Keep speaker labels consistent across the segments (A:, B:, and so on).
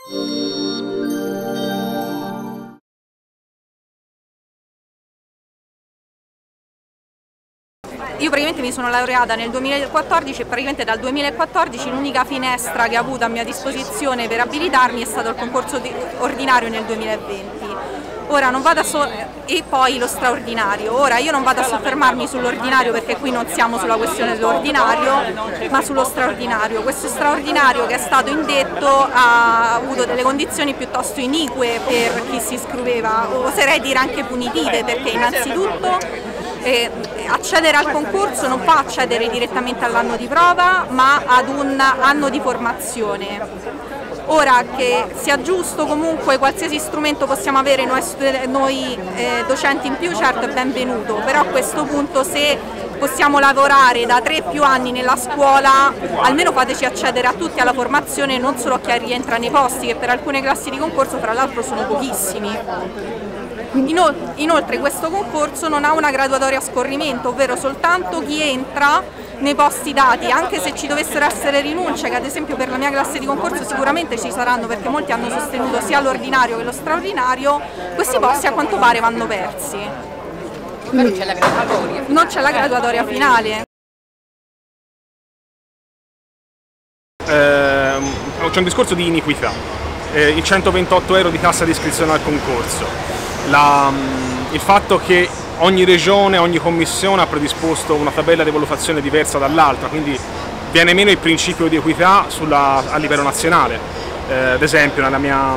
A: Io praticamente mi sono laureata nel 2014 e praticamente dal 2014 l'unica finestra che ho avuto a mia disposizione per abilitarmi è stato il concorso ordinario nel 2020. Ora non vado e poi lo straordinario. Ora io non vado a soffermarmi sull'ordinario perché qui non siamo sulla questione dell'ordinario, ma sullo straordinario. Questo straordinario che è stato indetto ha avuto delle condizioni piuttosto inique per chi si iscriveva, oserei dire anche punitive, perché innanzitutto accedere al concorso non fa accedere direttamente all'anno di prova, ma ad un anno di formazione. Ora, che sia giusto comunque qualsiasi strumento possiamo avere noi docenti in più, certo è benvenuto, però a questo punto se possiamo lavorare da 3+ anni nella scuola, almeno fateci accedere a tutti alla formazione, non solo a chi rientra nei posti, che per alcune classi di concorso fra l'altro sono pochissimi. Inoltre questo concorso non ha una graduatoria a scorrimento, ovvero soltanto chi entra nei posti dati, anche se ci dovessero essere rinunce, che ad esempio per la mia classe di concorso sicuramente ci saranno, perché molti hanno sostenuto sia l'ordinario che lo straordinario, questi posti a quanto pare vanno persi.
B: Ma non c'è la graduatoria?
A: Non c'è la graduatoria finale.
C: C'è un discorso di iniquità, i 128 euro di tassa di iscrizione al concorso. Il fatto che ogni regione, ogni commissione ha predisposto una tabella di valutazione diversa dall'altra, quindi viene meno il principio di equità a livello nazionale. Ad esempio nella mia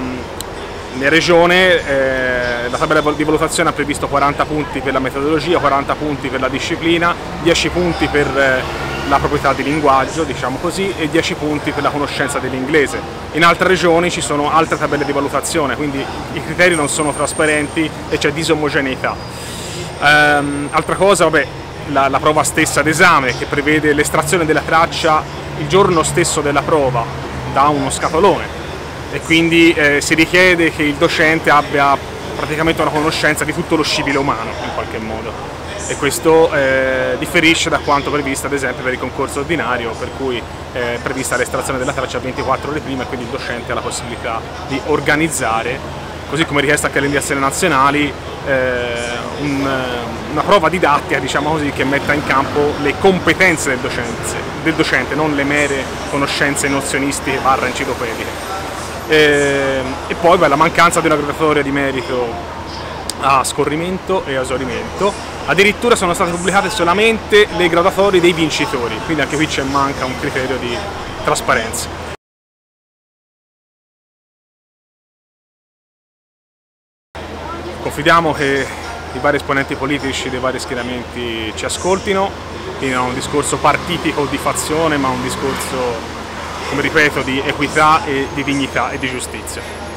C: regione la tabella di valutazione ha previsto 40 punti per la metodologia, 40 punti per la disciplina, 10 punti per la proprietà di linguaggio, diciamo così, e 10 punti per la conoscenza dell'inglese. In altre regioni ci sono altre tabelle di valutazione, quindi i criteri non sono trasparenti e c'è disomogeneità. Altra cosa, vabbè, la prova stessa d'esame, che prevede l'estrazione della traccia il giorno stesso della prova da uno scatolone, e quindi si richiede che il docente abbia praticamente una conoscenza di tutto lo scibile umano in qualche modo. E questo differisce da quanto previsto ad esempio per il concorso ordinario, per cui è prevista l'estrazione della traccia 24 ore prima, e quindi il docente ha la possibilità di organizzare, così come richiesto anche alle indicazioni nazionali, una prova didattica, diciamo così, che metta in campo le competenze del docente, non le mere conoscenze nozionistiche / enciclopediche. E poi la mancanza di una graduatoria di merito a scorrimento e a esaurimento. Addirittura sono state pubblicate solamente le graduatorie dei vincitori, quindi anche qui manca un criterio di trasparenza. Confidiamo che i vari esponenti politici dei vari schieramenti ci ascoltino, quindi non un discorso partitico di fazione, ma un discorso, come ripeto, di equità e di dignità e di giustizia.